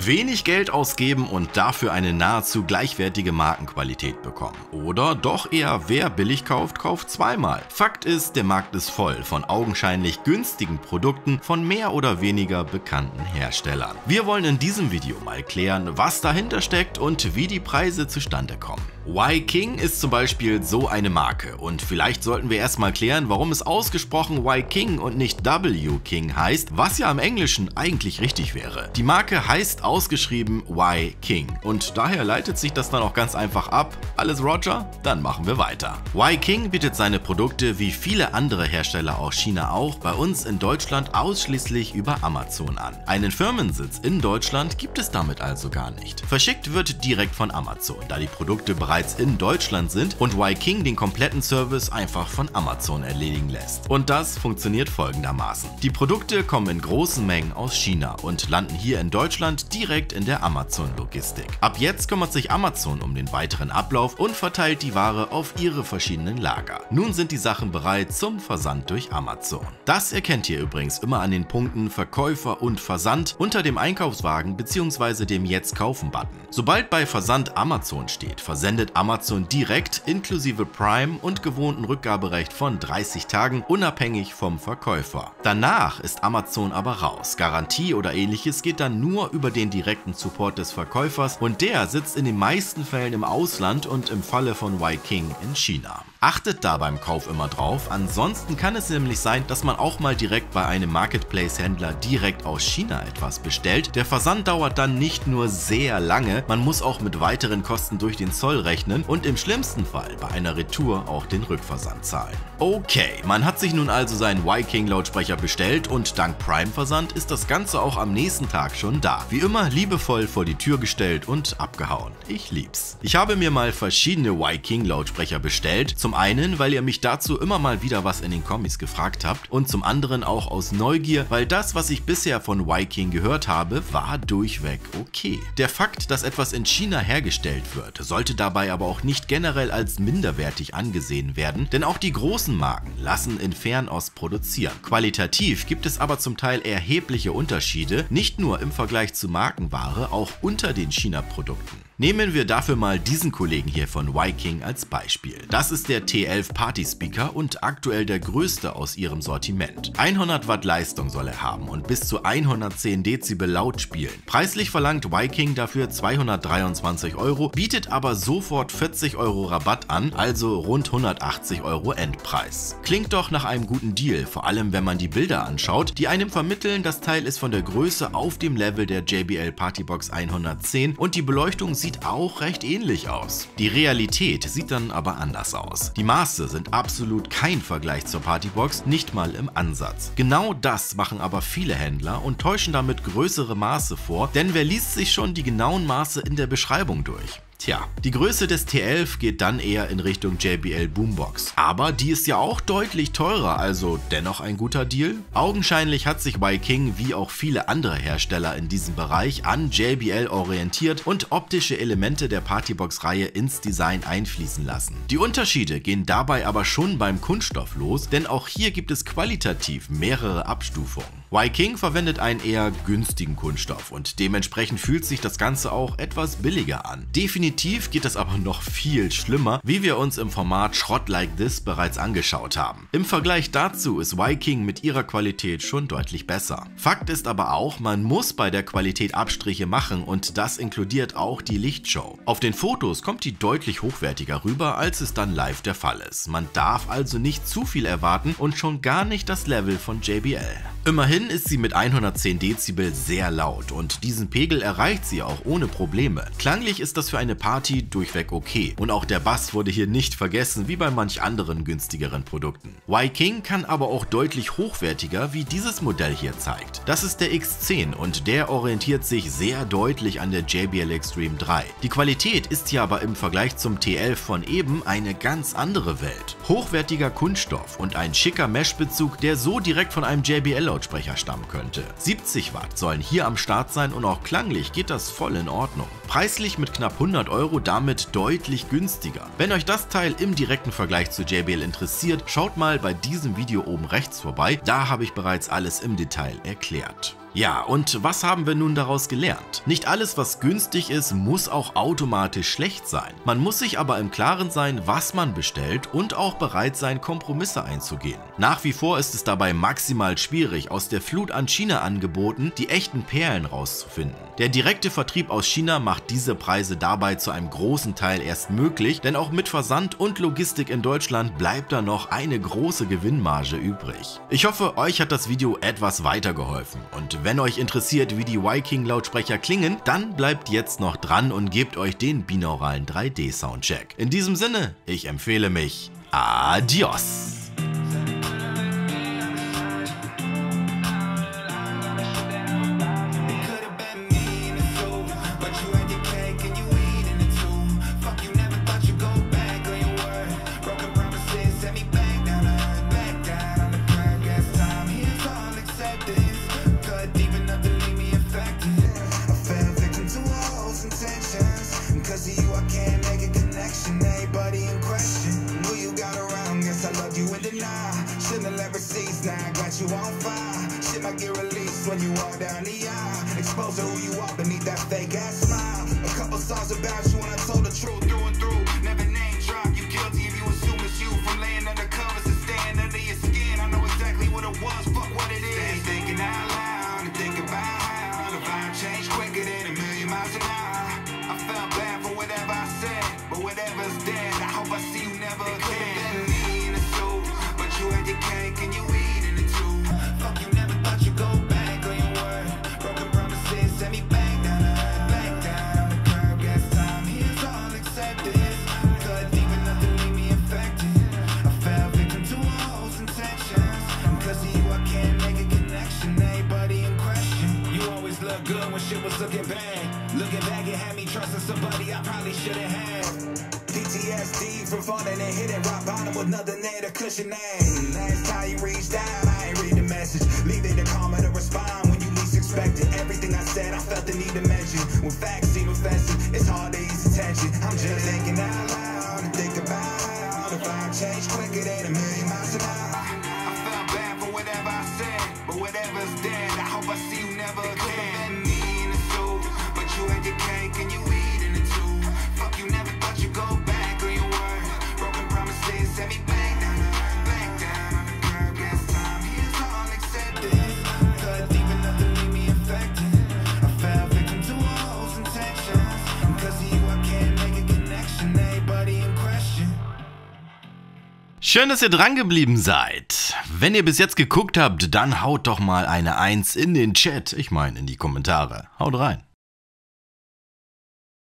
Wenig Geld ausgeben und dafür eine nahezu gleichwertige Markenqualität bekommen. Oder doch eher, wer billig kauft, kauft zweimal. Fakt ist, der Markt ist voll von augenscheinlich günstigen Produkten von mehr oder weniger bekannten Herstellern. Wir wollen in diesem Video mal klären, was dahinter steckt und wie die Preise zustande kommen. Y-King ist zum Beispiel so eine Marke und vielleicht sollten wir erstmal klären, warum es ausgesprochen Y-King und nicht W-King heißt, was ja im Englischen eigentlich richtig wäre. Die Marke heißt ausgeschrieben Y-King und daher leitet sich das dann auch ganz einfach ab. Alles Roger? Dann machen wir weiter. Y-King bietet seine Produkte wie viele andere Hersteller aus China auch bei uns in Deutschland ausschließlich über Amazon an. Einen Firmensitz in Deutschland gibt es damit also gar nicht. Verschickt wird direkt von Amazon, da die Produkte bereits in Deutschland sind und Y-King den kompletten Service einfach von Amazon erledigen lässt. Und das funktioniert folgendermaßen. Die Produkte kommen in großen Mengen aus China und landen hier in Deutschland direkt in der Amazon-Logistik. Ab jetzt kümmert sich Amazon um den weiteren Ablauf und verteilt die Ware auf ihre verschiedenen Lager. Nun sind die Sachen bereit zum Versand durch Amazon. Das erkennt ihr übrigens immer an den Punkten Verkäufer und Versand unter dem Einkaufswagen bzw. dem Jetzt-Kaufen-Button. Sobald bei Versand Amazon steht, versendet Amazon direkt inklusive Prime und gewohnten Rückgaberecht von 30 Tagen unabhängig vom Verkäufer. Danach ist Amazon aber raus. Garantie oder ähnliches geht dann nur über den direkten Support des Verkäufers und der sitzt in den meisten Fällen im Ausland und im Falle von Y-King in China. Achtet da beim Kauf immer drauf, ansonsten kann es nämlich sein, dass man auch mal direkt bei einem Marketplace-Händler direkt aus China etwas bestellt. Der Versand dauert dann nicht nur sehr lange, man muss auch mit weiteren Kosten durch den Zoll rechnen und im schlimmsten Fall bei einer Retour auch den Rückversand zahlen. Okay, man hat sich nun also seinen Y-King Lautsprecher bestellt und dank Prime-Versand ist das Ganze auch am nächsten Tag schon da. Wie immer liebevoll vor die Tür gestellt und abgehauen. Ich lieb's. Ich habe mir mal verschiedene Y-King Lautsprecher bestellt. Zum einen, weil ihr mich dazu immer mal wieder was in den Kommis gefragt habt und zum anderen auch aus Neugier, weil das, was ich bisher von Y-King gehört habe, war durchweg okay. Der Fakt, dass etwas in China hergestellt wird, sollte dabei aber auch nicht generell als minderwertig angesehen werden, denn auch die großen Marken lassen in Fernost produzieren. Qualitativ gibt es aber zum Teil erhebliche Unterschiede, nicht nur im Vergleich zu Markenware, auch unter den China-Produkten. Nehmen wir dafür mal diesen Kollegen hier von Y-King als Beispiel. Das ist der T11 Party Speaker und aktuell der größte aus ihrem Sortiment. 100 Watt Leistung soll er haben und bis zu 110 Dezibel laut spielen. Preislich verlangt Y-King dafür 223 €, bietet aber sofort 40 € Rabatt an, also rund 180 € Endpreis. Klingt doch nach einem guten Deal, vor allem wenn man die Bilder anschaut, die einem vermitteln, das Teil ist von der Größe auf dem Level der JBL Partybox 110 und die Beleuchtung sieht auch recht ähnlich aus. Die Realität sieht dann aber anders aus. Die Maße sind absolut kein Vergleich zur Partybox, nicht mal im Ansatz. Genau das machen aber viele Händler und täuschen damit größere Maße vor, denn wer liest sich schon die genauen Maße in der Beschreibung durch? Tja, die Größe des T11 geht dann eher in Richtung JBL Boombox. Aber die ist ja auch deutlich teurer, also dennoch ein guter Deal? Augenscheinlich hat sich Y-King wie auch viele andere Hersteller in diesem Bereich an JBL orientiert und optische Elemente der Partybox-Reihe ins Design einfließen lassen. Die Unterschiede gehen dabei aber schon beim Kunststoff los, denn auch hier gibt es qualitativ mehrere Abstufungen. Y-King verwendet einen eher günstigen Kunststoff und dementsprechend fühlt sich das Ganze auch etwas billiger an. Definitiv geht es aber noch viel schlimmer, wie wir uns im Format Schrott Like This bereits angeschaut haben. Im Vergleich dazu ist Y-King mit ihrer Qualität schon deutlich besser. Fakt ist aber auch, man muss bei der Qualität Abstriche machen und das inkludiert auch die Lichtshow. Auf den Fotos kommt die deutlich hochwertiger rüber, als es dann live der Fall ist. Man darf also nicht zu viel erwarten und schon gar nicht das Level von JBL. Immerhin ist sie mit 110 Dezibel sehr laut und diesen Pegel erreicht sie auch ohne Probleme. Klanglich ist das für eine Party durchweg okay und auch der Bass wurde hier nicht vergessen wie bei manch anderen günstigeren Produkten. Y-King kann aber auch deutlich hochwertiger, wie dieses Modell hier zeigt. Das ist der X10 und der orientiert sich sehr deutlich an der JBL Extreme 3. Die Qualität ist hier aber im Vergleich zum T11 von eben eine ganz andere Welt. Hochwertiger Kunststoff und ein schicker Mesh-Bezug, der so direkt von einem JBL-Lautsprecher stammen könnte. 70 Watt sollen hier am Start sein und auch klanglich geht das voll in Ordnung. Preislich mit knapp 100 € damit deutlich günstiger. Wenn euch das Teil im direkten Vergleich zu JBL interessiert, schaut mal bei diesem Video oben rechts vorbei, da habe ich bereits alles im Detail erklärt. Ja, und was haben wir nun daraus gelernt? Nicht alles, was günstig ist, muss auch automatisch schlecht sein. Man muss sich aber im Klaren sein, was man bestellt und auch bereit sein, Kompromisse einzugehen. Nach wie vor ist es dabei maximal schwierig, aus der Flut an China-Angeboten die echten Perlen rauszufinden. Der direkte Vertrieb aus China macht diese Preise dabei zu einem großen Teil erst möglich, denn auch mit Versand und Logistik in Deutschland bleibt da noch eine große Gewinnmarge übrig. Ich hoffe, euch hat das Video etwas weitergeholfen und wenn euch interessiert, wie die Viking-Lautsprecher klingen, dann bleibt jetzt noch dran und gebt euch den binauralen 3D-Soundcheck. In diesem Sinne, ich empfehle mich. Adios! You on fire, shit might get released when you walk down the aisle. Exposing who you are beneath that fake ass smile. A couple songs about you and I told the truth through and through. Never name drop, you guilty if you assume it's you. From laying under covers to staying under your skin. I know exactly what it was, fuck what it is. Thinking out loud and think about how the vibe changed quicker than a million miles an hour. I felt bad for whatever I said, but whatever's dead, I hope I see you never again. It could have been me in a suit, but you had your cake and you eat in it too. Fuck, you never thought you'd go back on your word. Broken promises sent me back down on the curb. Guess time heals all acceptance. Couldn't even nothing leave me infected. I fell victim to all those intentions. Because of you I can't make a connection. Anybody in question. You always look good when shit was looking bad. Looking back, it had me trusting somebody I probably shouldn't have. PTSD from falling and hitting rock bottom with nothing there to cushion that. Last time you reached out, I ain't read the message. Leave it to karma to respond when you least expect it. Everything I said, I felt the need to mention. When facts seem offensive, it's hard to ease attention. I'm just thinking out loud and think about how the vibe changed quicker than a million miles an hour. I felt bad for whatever I said, but whatever's dead, I hope I see you never again. It could have been me in a suit, but you had your cake and you eat in it too. Fuck, you never thought you'd go back on your word. Broken promises sent me back down on the curb. Guess time heals all acceptance. Couldn't even nothing leave me infected. I fell victim to all those intentions. Because of you I can't make a connection. Anybody in question. Schön, dass ihr dran geblieben seid. Wenn ihr bis jetzt geguckt habt, dann haut doch mal eine 1 in den Chat. Ich meine in die Kommentare. Haut rein.